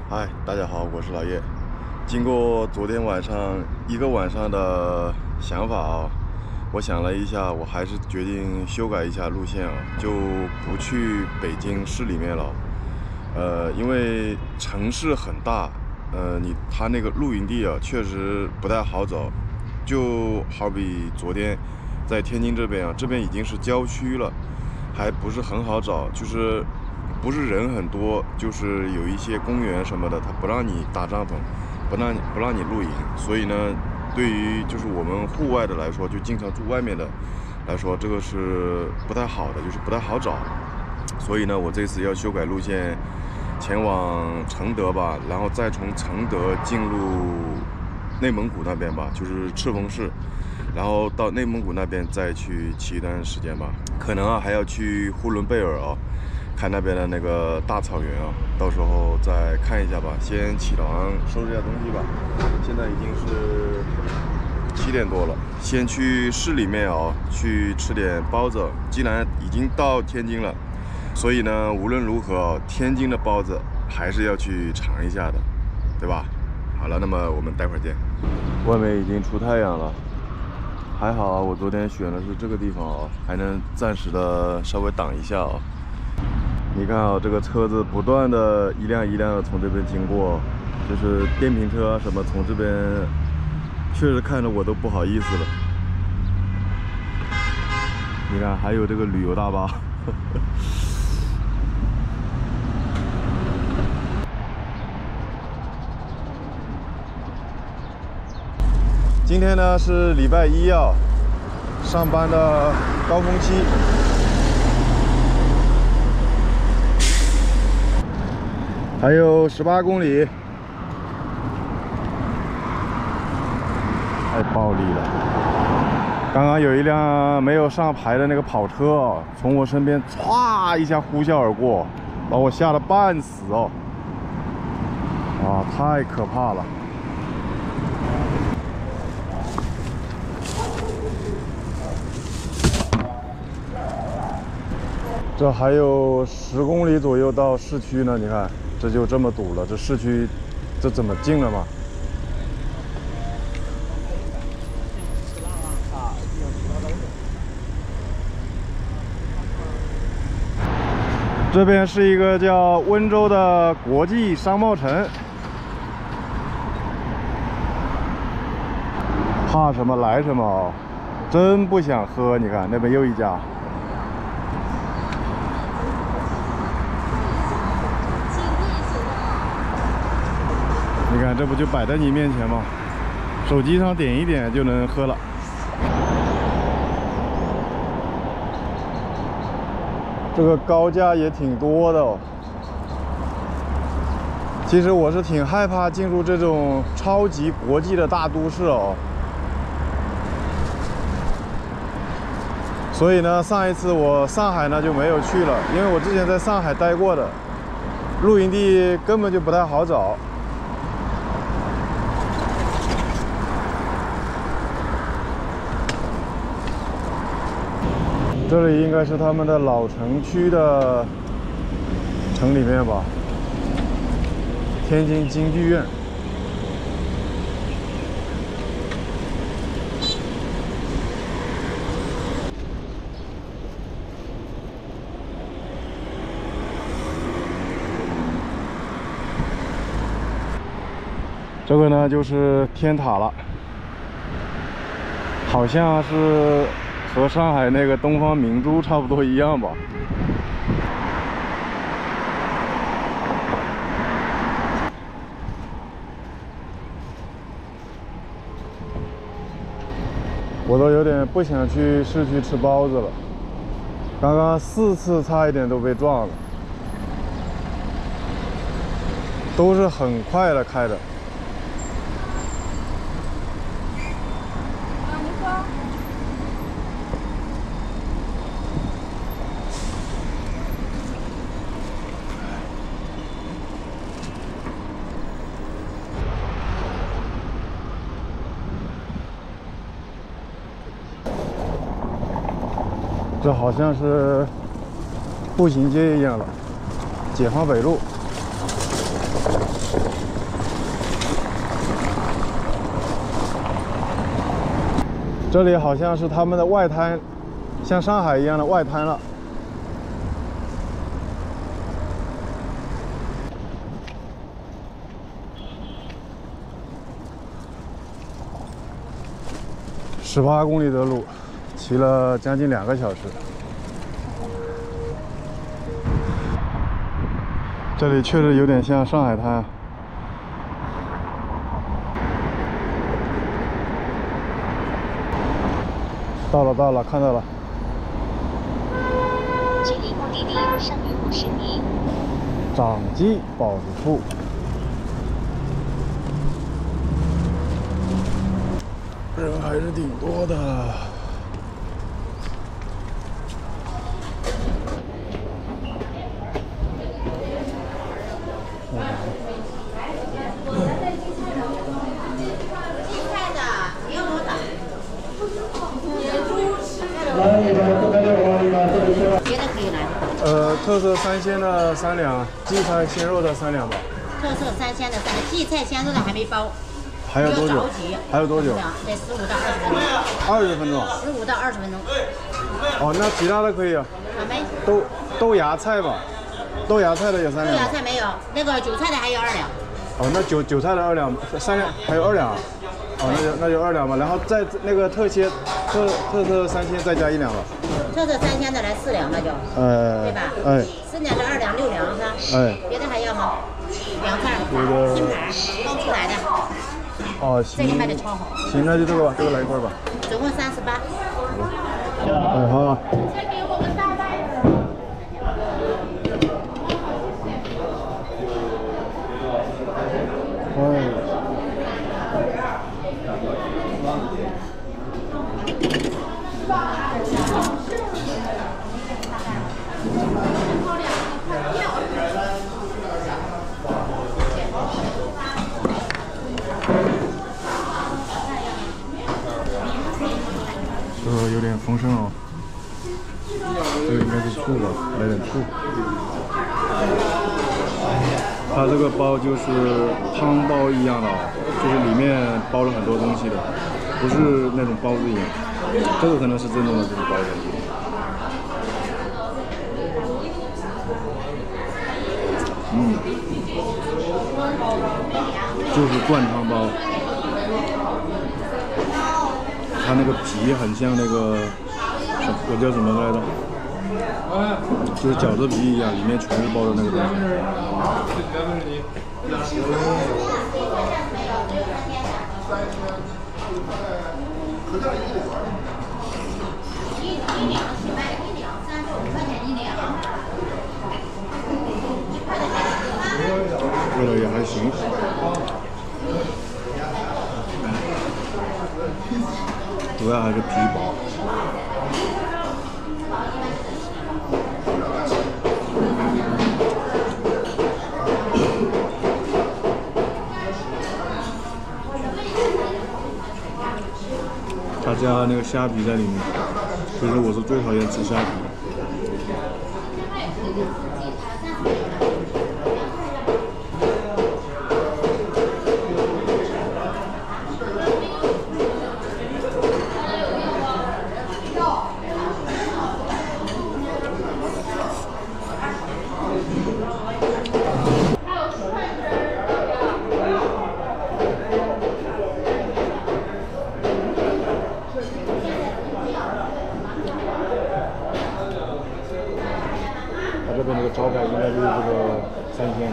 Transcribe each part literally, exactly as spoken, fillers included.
嗨，大家好，我是老叶。经过昨天晚上一个晚上的想法啊，我想了一下，我还是决定修改一下路线啊，就不去北京市里面了。呃，因为城市很大，呃，你它那个露营地啊，确实不太好找。就好比昨天在天津这边啊，这边已经是郊区了，还不是很好找，就是不是人很多，就是有一些公园什么的，它不让你搭帐篷，不让你不让你露营，所以呢，对于就是我们户外的来说，就经常住外面的来说，这个是不太好的，就是不太好找。所以呢，我这次要修改路线，前往承德吧，然后再从承德进入内蒙古那边吧，就是赤峰市，然后到内蒙古那边再去骑一段时间吧。可能啊还要去呼伦贝尔啊，看那边的那个大草原啊，到时候再看一下吧。先起床收拾一下东西吧。现在已经是七点多了，先去市里面啊去吃点包子。既然已经到天津了，所以呢，无论如何啊，天津的包子还是要去尝一下的，对吧？好了，那么我们待会儿见。外面已经出太阳了，还好啊，我昨天选的是这个地方啊，还能暂时的稍微挡一下啊。你看啊，这个车子不断的一辆一辆的从这边经过，就是电瓶车啊什么从这边，确实看着我都不好意思了。你看，还有这个旅游大巴。今天呢是礼拜一啊，上班的高峰期。还有十八公里，太暴力了！刚刚有一辆没有上牌的那个跑车从我身边唰一下呼啸而过，把我吓得半死哦！啊，太可怕了！这还有十公里左右到市区呢，你看。这就这么堵了，这市区这怎么进了嘛？这边是一个叫温州的国际商贸城，怕什么来什么，真不想喝。你看那边又一家。你看，这不就摆在你面前吗？手机上点一点就能喝了。这个高架也挺多的哦。其实我是挺害怕进入这种超级国际的大都市哦。所以呢，上一次我上海呢就没有去了，因为我之前在上海待过的，露营地根本就不太好找。这里应该是他们的老城区的城里面吧，天津京剧院。这个呢就是天塔了，好像是和上海那个东方明珠差不多一样吧。我都有点不想去市区吃包子了，刚刚四次差一点都被撞了，都是很快的开的。这好像是步行街一样了，解放北路。 这里好像是他们的外滩，像上海一样的外滩了。十八公里的路，骑了将近两个小时。这里确实有点像上海滩。 到了，到了，看到了。 距离目的地剩余五十米。 掌机包子铺，人还是挺多的。 别的可以来。 呃，特色三鲜的三两，荠菜鲜肉的三两吧。 特色三鲜的三两，荠菜鲜肉的还没包。 还有多久？还有多久？ 得十五到二十分钟。 二十分钟。 十五到二十分钟。 哦，那其他的可以啊。 啊没。 豆豆芽菜吧，豆芽菜的有三两。 豆芽菜没有，那个韭菜的还有二两。 哦，那韭韭菜的二两，三两还有二两。 哦，那就那就二两吧，然后再那个特鲜特特色三鲜再加一两吧。 特色三鲜的来四两那就， 呃， 对吧？ 哎， 四两的二两六两是吧？ 哎， 别的还要吗？凉菜， 别的新牌刚出来的。 哦，行， 这个卖的超好。 行，那就这个吧，这个来一块吧。 总共三十八。 哎，好啊。 再给我们大袋的。哎。 这个有点丰盛哦，这个应该是醋吧，来点醋。它这个包就是汤包一样的，就是里面包了很多东西的，不是那种包子一样。这个可能是真正的这种包子。嗯，就是灌汤包。 它那个皮很像那个，我叫什么来着？就是饺子皮一样，里面全是包的那个东西。 一两是卖一两三十五块钱一两。 味道也还行。 主要还是皮薄。它加那个虾皮在里面，其实我是最讨厌吃虾皮的。 这边这个招牌应该就是这个三鲜。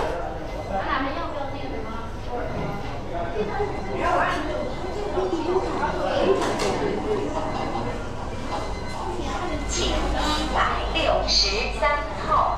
请一百六十三号。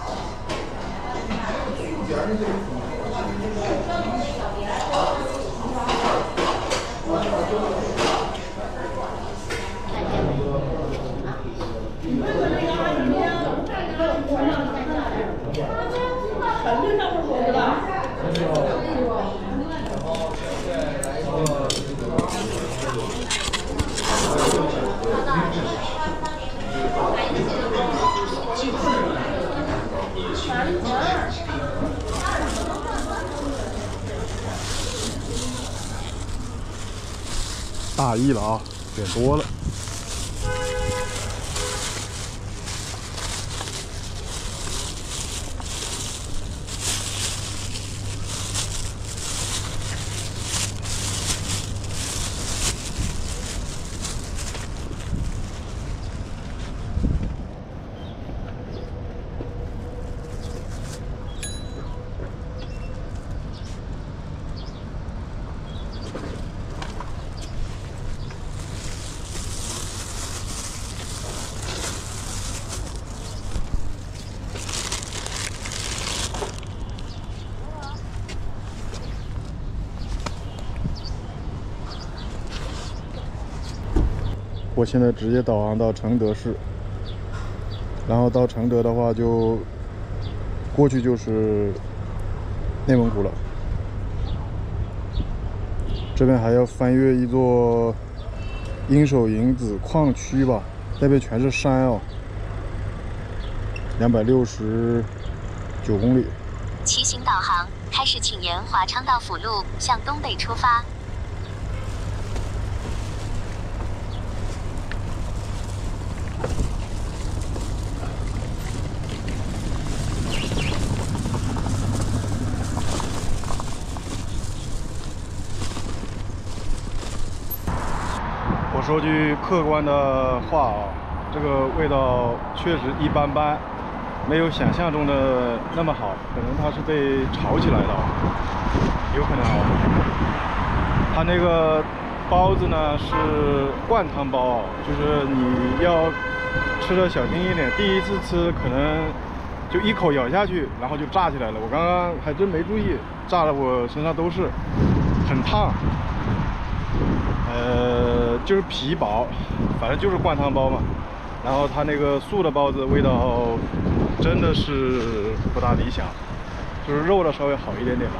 大意了啊！ 点多了。我现在直接导航到承德市，然后到承德的话就过去就是内蒙古了。这边还要翻越一座鹰首营子矿区吧，那边全是山哦，两百六十九公里。 骑行导航开始，请沿华昌道辅路向东北出发。 我说句客观的话啊，这个味道确实一般般，没有想象中的那么好，可能它是被炒起来的，有可能啊。它那个包子呢是灌汤包，就是你要吃的小心一点，第一次吃可能就一口咬下去，然后就炸起来了。我刚刚还真没注意，炸的我身上都是，很烫。呃，就是皮薄，反正就是灌汤包嘛。然后它那个素的包子味道真的是不大理想，就是肉的稍微好一点点吧。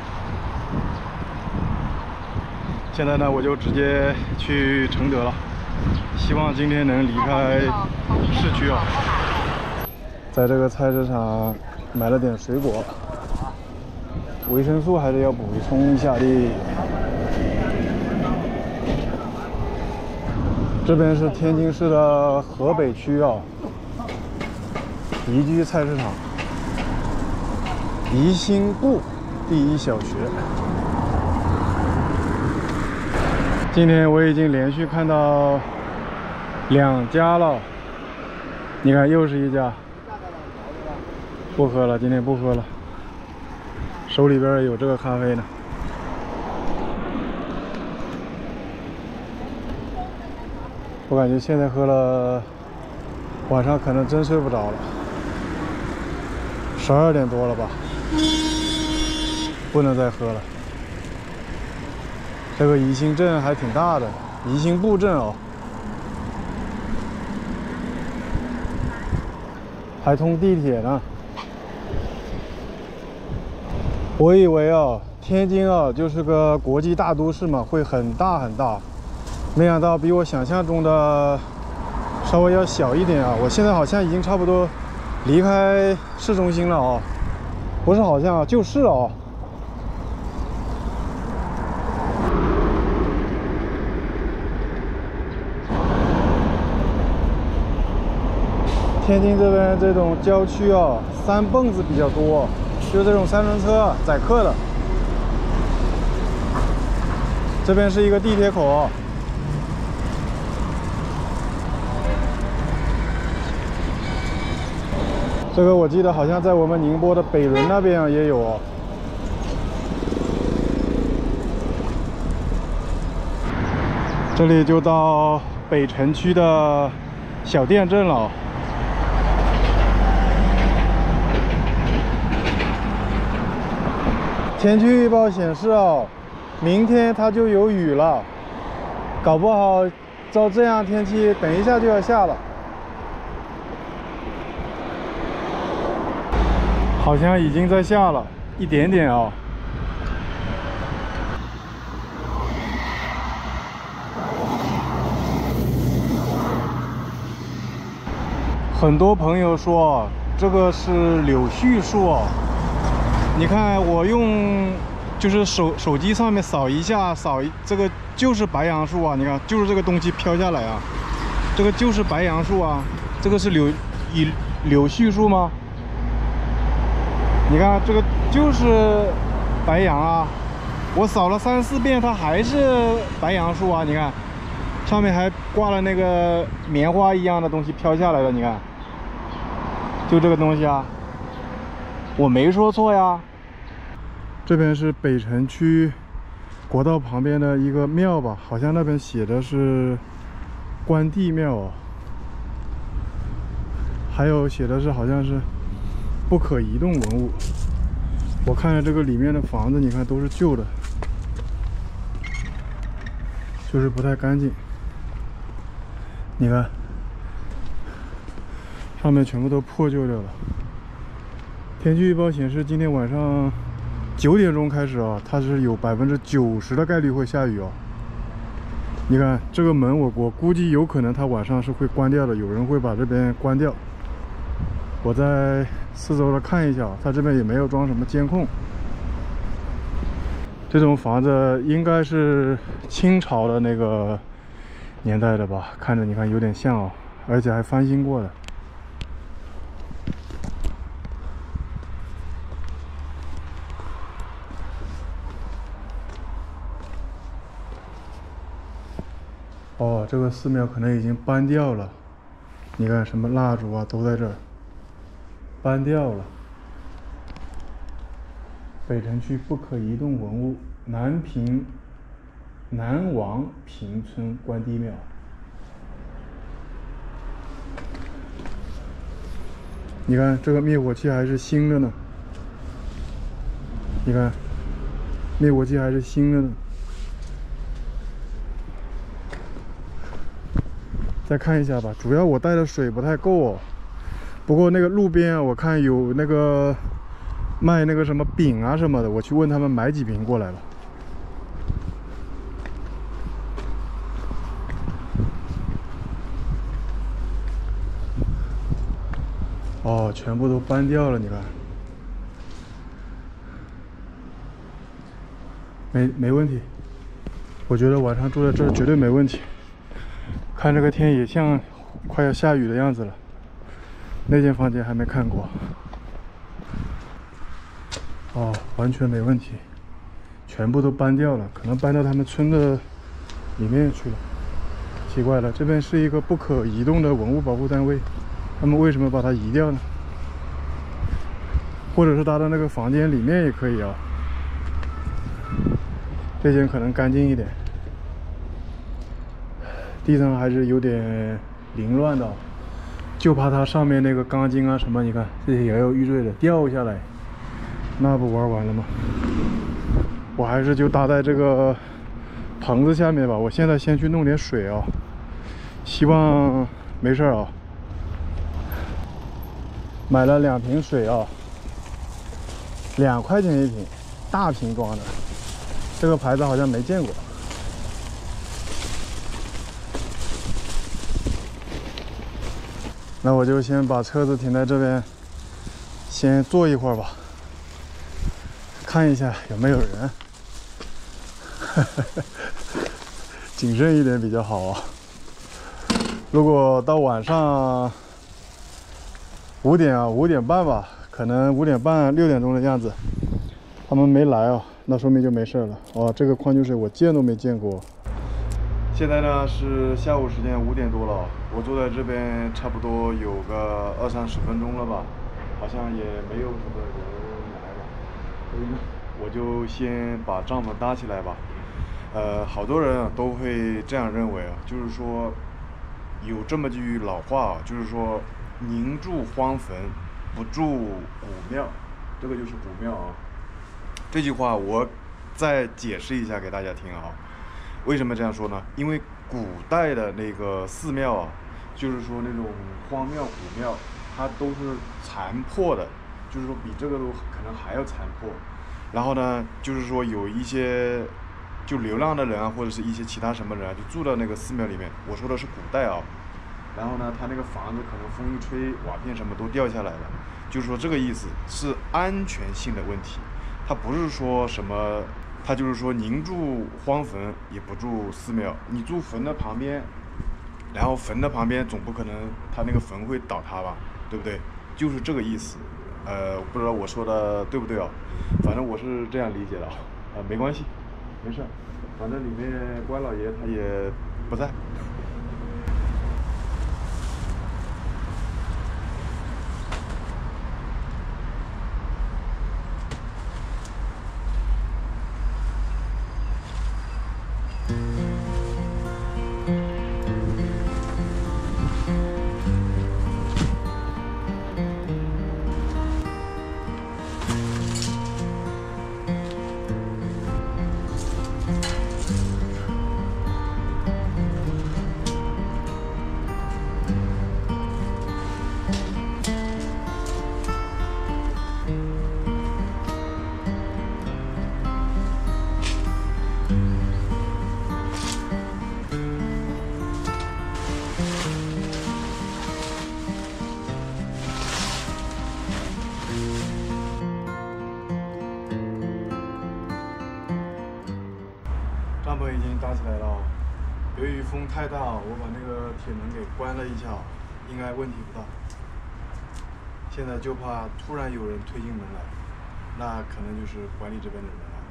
现在呢，我就直接去承德了，希望今天能离开市区啊。在这个菜市场买了点水果，维生素还是要补充一下的。这边是天津市的河北区啊，宜居菜市场，宜兴部第一小学。今天我已经连续看到两家了，你看又是一家。不喝了，今天不喝了，手里边有这个咖啡呢。我感觉现在喝了，晚上可能真睡不着了。十二点多了吧，不能再喝了。这个宜兴镇还挺大的，宜兴布镇哦，还通地铁呢。我以为啊，天津啊就是个国际大都市嘛，会很大很大。没想到比我想象中的稍微要小一点啊！我现在好像已经差不多离开市中心了啊，不是好像啊，就是啊。天津这边这种郊区啊，三蹦子比较多，就是这种三轮车载客的。这边是一个地铁口。这个我记得好像在我们宁波的北仑那边也有哦。这里就到北城区的小店镇了。天气预报显示哦，明天它就有雨了，搞不好照这样天气，等一下就要下了。好像已经在下了一点点哦。很多朋友说这个是柳絮树哦，你看我用就是手手机上面扫一下，扫一这个就是白杨树啊，你看就是这个东西飘下来啊，这个就是白杨树啊，这个是柳以柳絮树吗？你看这个就是白杨啊，我扫了三四遍，它还是白杨树啊，你看上面还挂了那个棉花一样的东西飘下来了，你看，就这个东西啊，我没说错呀。这边是北城区国道旁边的一个庙吧，好像那边写的是关帝庙哦，还有写的是好像是不可移动文物。我看着这个里面的房子，你看都是旧的，就是不太干净。你看上面全部都破旧掉了。天气预报显示今天晚上九点钟开始啊，它是有百分之九十的概率会下雨啊。你看这个门我，我估计有可能它晚上是会关掉的，有人会把这边关掉。我在四周的看一下，它这边也没有装什么监控。这种房子应该是清朝的那个年代的吧，看着你看有点像啊，而且还翻新过的。哦，这个寺庙可能已经搬掉了。你看什么蜡烛啊，都在这儿，搬掉了。北城区不可移动文物，南平南王坪村关帝庙。你看这个灭火器还是新的呢。你看，灭火器还是新的呢。再看一下吧，主要我带的水不太够哦。不过那个路边啊，我看有那个卖那个什么饼啊什么的，我去问他们买几瓶过来了。哦，全部都搬掉了，你看，没没问题。我觉得晚上住在这儿绝对没问题。看这个天也像快要下雨的样子了。那间房间还没看过。哦，完全没问题，全部都搬掉了，可能搬到他们村的里面去了。奇怪了，这边是一个不可移动的文物保护单位，他们为什么把它移掉呢？或者是他的那个房间里面也可以啊。这间可能干净一点。地上还是有点凌乱的，就怕它上面那个钢筋啊什么，你看这些摇摇欲坠的掉下来，那不玩完了吗？我还是就搭在这个棚子下面吧。我现在先去弄点水啊，希望没事啊。买了两瓶水啊，两块钱一瓶，大瓶装的，这个牌子好像没见过。那我就先把车子停在这边，先坐一会儿吧，看一下有没有人。谨慎一点比较好啊。如果到晚上五点啊，五点半吧，可能五点半六点钟的样子，他们没来啊，那说明就没事了。哇，这个矿泉水我见都没见过。现在呢是下午时间五点多了，我坐在这边差不多有个二三十分钟了吧，好像也没有什么人来了，所以呢，我就先把帐篷搭起来吧。呃，好多人啊都会这样认为啊，就是说有这么句老话啊，就是说宁住荒坟，不住古庙，这个就是古庙啊。这句话我再解释一下给大家听啊。为什么这样说呢？因为古代的那个寺庙啊，就是说那种荒庙、古庙，它都是残破的，就是说比这个都可能还要残破。然后呢，就是说有一些就流浪的人啊，或者是一些其他什么人啊，就住到那个寺庙里面。我说的是古代啊。然后呢，他那个房子可能风一吹，瓦片什么都掉下来了，就是说这个意思是安全性的问题。 它不是说什么，它就是说宁住荒坟也不住寺庙。你住坟的旁边，然后坟的旁边总不可能它那个坟会倒塌吧，对不对？就是这个意思。呃，不知道我说的对不对啊？反正我是这样理解的啊。呃，没关系，没事，反正里面关老爷他也不在。帐篷已经搭起来了，由于风太大，我把那个铁门给关了一下，应该问题不大。现在就怕突然有人推进门来，那可能就是管理这边的人了。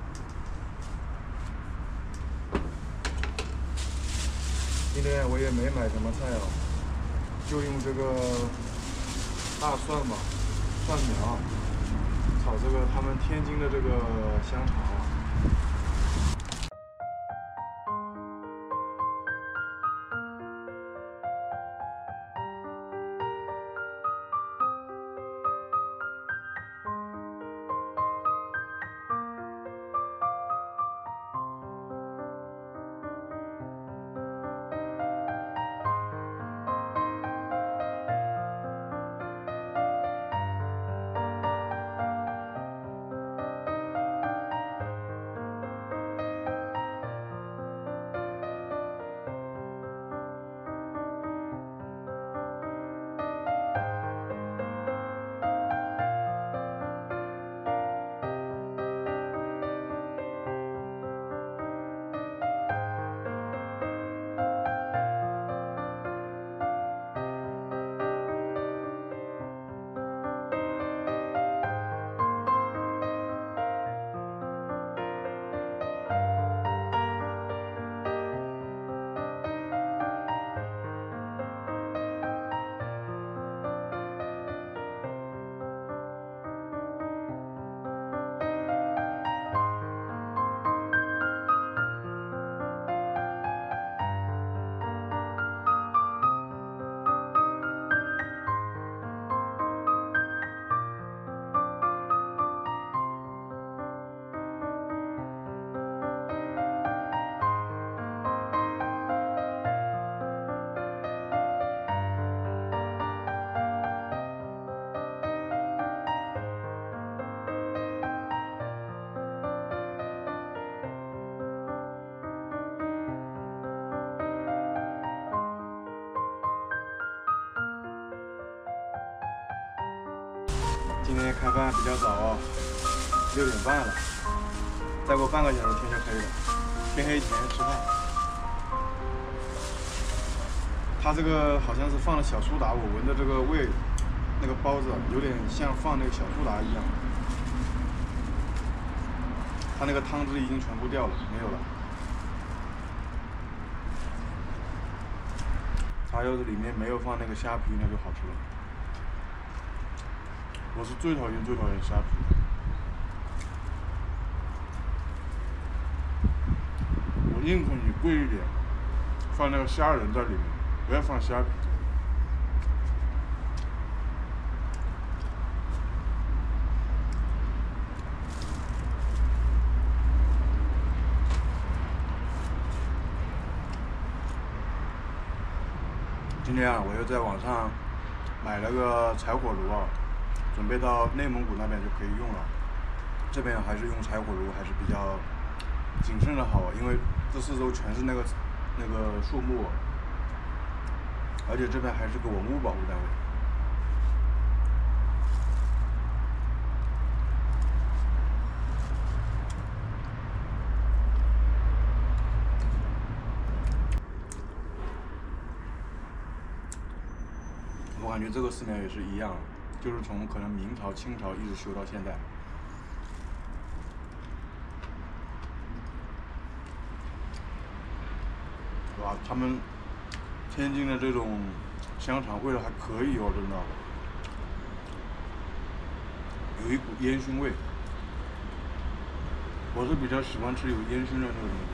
今天我也没买什么菜哦，就用这个大蒜嘛，蒜苗炒这个他们天津的这个香肠。今天开饭比较早啊，六点半了，再过半个小时天就黑了，天黑前吃饭。它这个好像是放了小苏打，我闻的这个味，那个包子有点像放那个小苏打一样。它那个汤汁已经全部掉了，没有了。它要是里面没有放那个虾皮，那就好吃了。我是最讨厌最讨厌虾皮的，我宁可你贵一点，放那个虾仁在里面，不要放虾皮。今天啊，我又在网上买了个柴火炉啊。准备到内蒙古那边就可以用了，这边还是用柴火炉还是比较谨慎的好，因为这四周全是那个那个树木，而且这边还是个文物保护单位。 感觉这个寺庙也是一样，就是从可能明朝、清朝一直修到现在。哇，他们天津的这种香肠味道还可以哦，真的，有一股烟熏味。我是比较喜欢吃有烟熏的那个东西。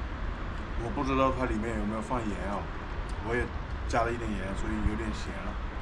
我不知道它里面有没有放盐啊，我也加了一点盐，所以有点咸了。